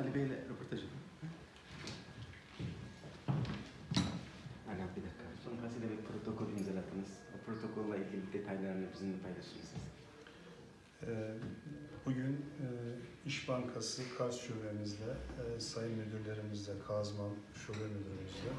Ali Bey'le röportaj yapalım. Hala bir dakika. Sonrasında bir protokol imzaladınız. O protokolla ilgili detaylarını bizimle paylaşır mısınız? Bugün İş Bankası Kars Şubemizle, Sayın Müdürlerimizle, Kazman Şube Müdürümüzle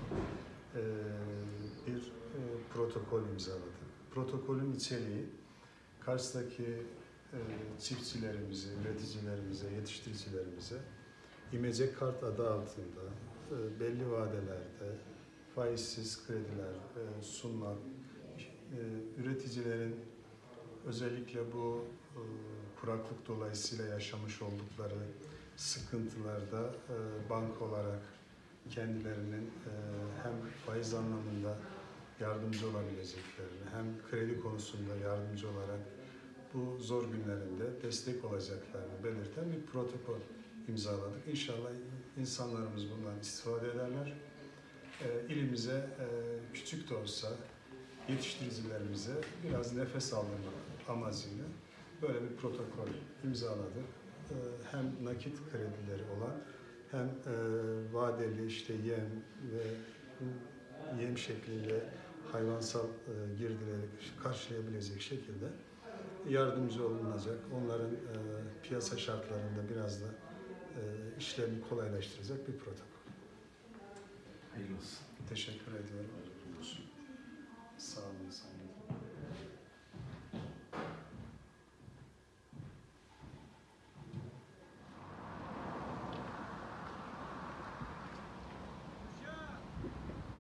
bir protokol imzaladık. Protokolün içeriği Kars'taki çiftçilerimize, üreticilerimize, yetiştiricilerimize İmece Kart adı altında belli vadelerde faizsiz krediler sunmak, üreticilerin özellikle bu kuraklık dolayısıyla yaşamış oldukları sıkıntılarda banka olarak kendilerinin hem faiz anlamında yardımcı olabileceklerini hem kredi konusunda yardımcı olarak bu zor günlerinde destek olacaklarını belirten bir protokol imzaladık. İnşallah insanlarımız bundan istifade ederler. İlimize küçük de olsa yetiştiricilerimize biraz nefes aldırmak amacıyla böyle bir protokol imzaladık. Hem nakit kredileri olan hem vadeli işte yem ve yem şeklinde hayvansal girdileri karşılayabilecek şekilde yardımcı olunacak. Onların piyasa şartlarında biraz da işlerini kolaylaştıracak bir protokol. Hayırlı olsun. Teşekkür ediyorum. Sağ olun.